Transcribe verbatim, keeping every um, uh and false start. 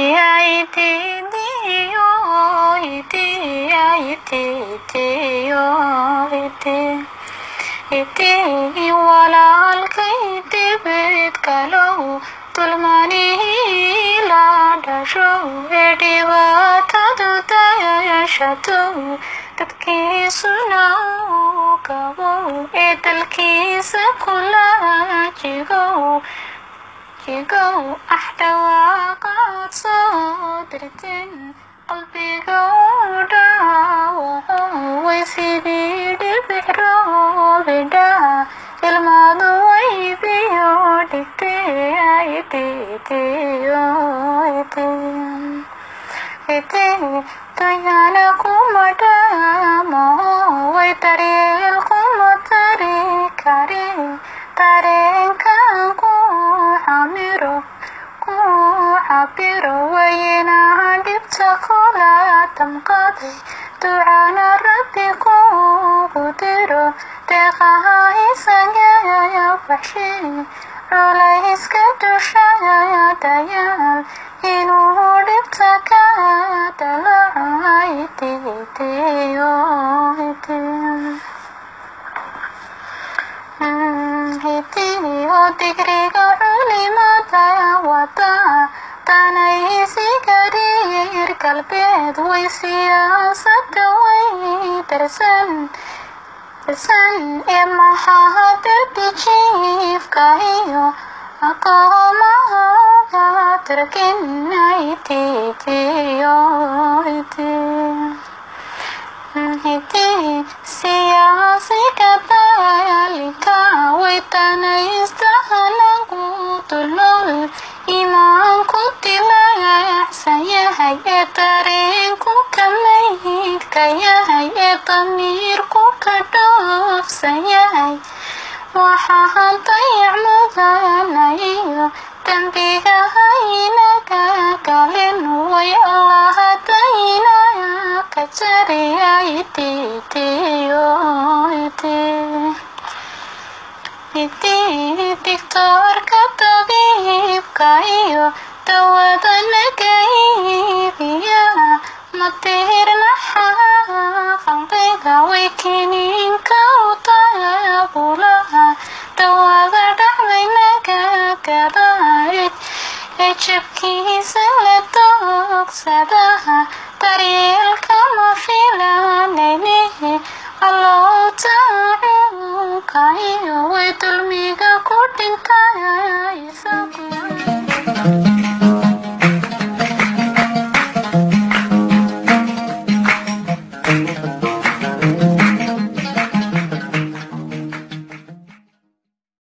iti walaalkay dibid kalow dulmani la dhasho ee dhibaatadu dayashado dadkiisuna uu gabo ee dalkiisa kula jigow jigow ah dhawaaqaad soo dirteen qalbiga u dhaawaco way sidii dhibic roobidhaa ilmaadu waydiyo dhigtay itiitiyo iti iti dunyana kuma dhamo way daryeel kuma tari kari dareenkan ku xamiro ku cabiro waynahan dhibta kula damqaday ducana rabbi kugu diro deeqaha isagaya baxshi culayska dushaya dayaal inuu dhibta ka dalaca itiitiyo iti itiyo digriga culimada wada tanaysigarir galbeed way siyaasada way darsan darsan ee maxaa darbi jiifka iyo aqoomaha tarkina itiitiyo iti iti siyaasiga daalika way tanaystahlagu dulol imaanku dilaacsan yahay ee dareenku ka maydka yahay ee damiirku ka dhoofsan yahay waxaan dayac mudanayo dembiga haynaga galin way allahadayna ka jariya itiitiyo iti iti digtoorka tabiibka iyo dawada naga iibiya matirnaxa qalbiga way kiniinka u daabulaha dawada dhacday naga gadayd ee jabkiisa la doogsadaha daryeelka ma filanaynihi allow taacunka iyo way dulmiga ku dhintay isagu